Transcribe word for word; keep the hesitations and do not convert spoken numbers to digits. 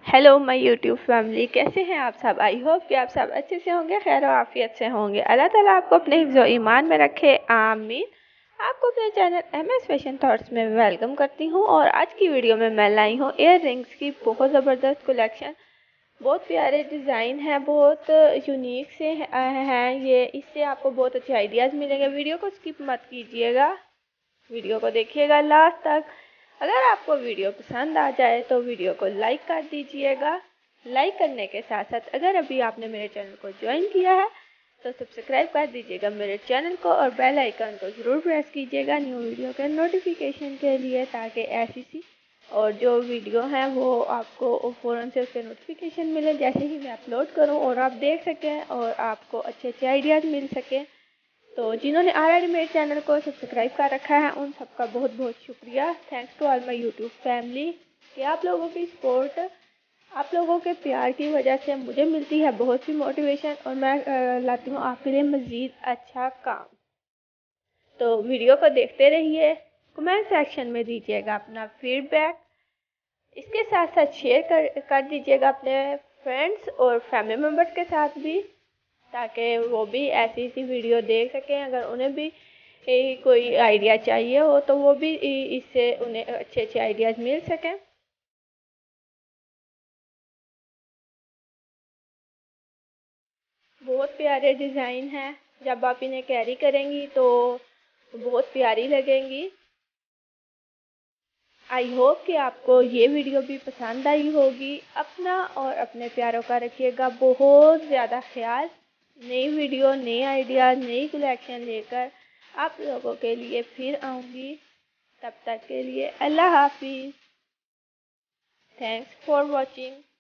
Hello my YouTube family, कैसे हैं आप सब। आई होप कि आप सब अच्छे से होंगे, खैर आफियत से होंगे। अल्लाह ताला आपको अपने हिफ्ज़ व ईमान में रखे, आमीन। आपको अपने channel M S fashion thoughts में वेलकम करती हूँ। और आज की वीडियो में मैं लाई हूँ ईयर रिंग्स की बहुत ज़बरदस्त कलेक्शन। बहुत प्यारे डिज़ाइन है, बहुत यूनिक से हैं ये। इससे आपको बहुत अच्छे आइडियाज़ मिलेंगे। वीडियो को स्किप मत कीजिएगा, वीडियो को देखिएगा लास्ट तक। अगर आपको वीडियो पसंद आ जाए तो वीडियो को लाइक कर दीजिएगा। लाइक करने के साथ साथ अगर अभी आपने मेरे चैनल को ज्वाइन किया है तो सब्सक्राइब कर दीजिएगा मेरे चैनल को, और बेल आइकन को ज़रूर प्रेस कीजिएगा न्यू वीडियो के नोटिफिकेशन के लिए, ताकि ऐसी सी और जो वीडियो हैं वो आपको फ़ौरन से उसके नोटिफिकेशन मिले जैसे ही मैं अपलोड करूं, और आप देख सकें और आपको अच्छे अच्छे आइडियाज़ मिल सकें। तो जिन्होंने ऑलरेडी मेरे चैनल को सब्सक्राइब कर रखा है उन सबका बहुत बहुत शुक्रिया। Thanks to all my YouTube family कि आप लोगों की सपोर्ट, आप लोगों के प्यार की वजह से मुझे मिलती है बहुत सी मोटिवेशन, और मैं लाती हूँ आपके लिए मज़ीद अच्छा काम। तो वीडियो को देखते रहिए, कमेंट सेक्शन में दीजिएगा अपना फीडबैक। इसके साथ साथ शेयर कर कर दीजिएगा अपने फ्रेंड्स और फैमिली मेम्बर्स के साथ भी, ताकि वो भी ऐसी सी वीडियो देख सकें। अगर उन्हें भी कोई आइडिया चाहिए हो तो वो भी इससे उन्हें अच्छे अच्छे आइडियाज़ मिल सकें। बहुत प्यारे डिज़ाइन हैं, जब आप इन्हें कैरी करेंगी तो बहुत प्यारी लगेंगी। आई होप कि आपको ये वीडियो भी पसंद आई होगी। अपना और अपने प्यारों का रखिएगा बहुत ज़्यादा ख्याल। नई वीडियो, नए आइडियाज़, नई कलेक्शन लेकर आप लोगों के लिए फिर आऊँगी। तब तक के लिए अल्लाह हाफिज़। Thanks for watching.